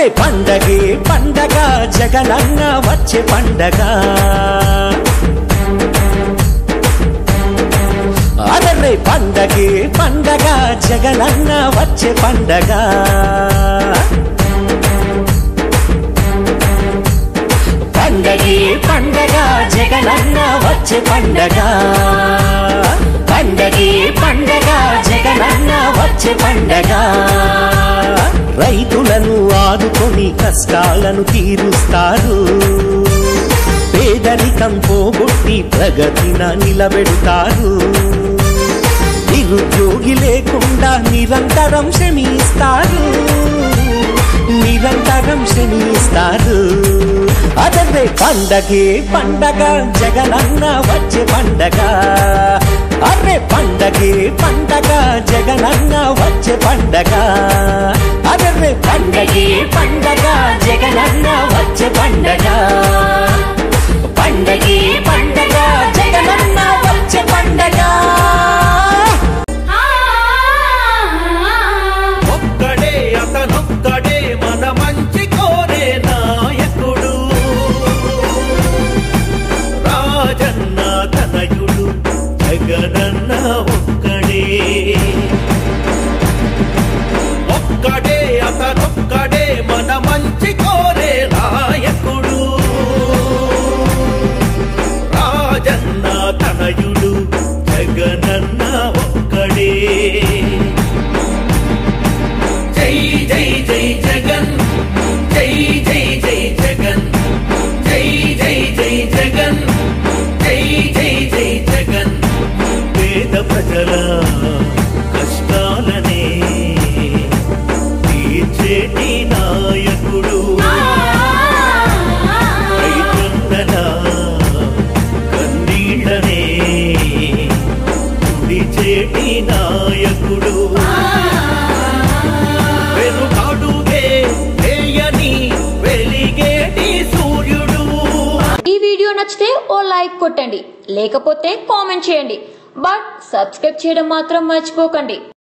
అరే పండగే పండగ జగనన్న వచ్చే పండగ అరే పండగే పండగ జగనన్న వచ్చే పండగ పండగే పండగ జగనన్న వచ్చే పండగ పండగే పండగ జగనన్న వచ్చే పండగ రైతులను ఆదుకొని కష్టాలను తీరుస్తారు పేదరికం పోగొట్టి ప్రగతిన నిలబెడతారు నిరుద్యోగి లేకుండా నిరంతరం శ్రమిస్తారు అదే పండగే పండగ జగనన్న వచ్చే పండగ అరే పండగే పండగ జగనన్న వచ్చే పండగ అరే పండగే పండగ జగనన్న వచ్చే పండగ పండగే పండగ జగనన్న వచ్చే పండగ ఒక్కడే అతనొక్కడే మన మంచి కోరే నాయకుడు రాజన్న తనయుడు జగనన్న ఒక్కడే ఒక్కడే అతనొక్కడే మన మంచి కోరే నాయకుడు రాజన్న తనయుడు జగనన్న ఒక్కడే జై జై జై జగన్ జై జై జై జగన్ జై జై జై జగన్ జై జై జై జగన్ పేద ప్రజల కష్టాలనే తీర్చేటి నాయకుడు రైతుల కన్నీళ్ళనే తుడిచేటి నాయకుడు ఈ వీడియో నచ్చితే ఓ లైక్ కొట్టండి లేకపోతే కామెంట్ చేయండి బట్ సబ్స్క్రైబ్ చేయడం మాత్రం మర్చిపోకండి।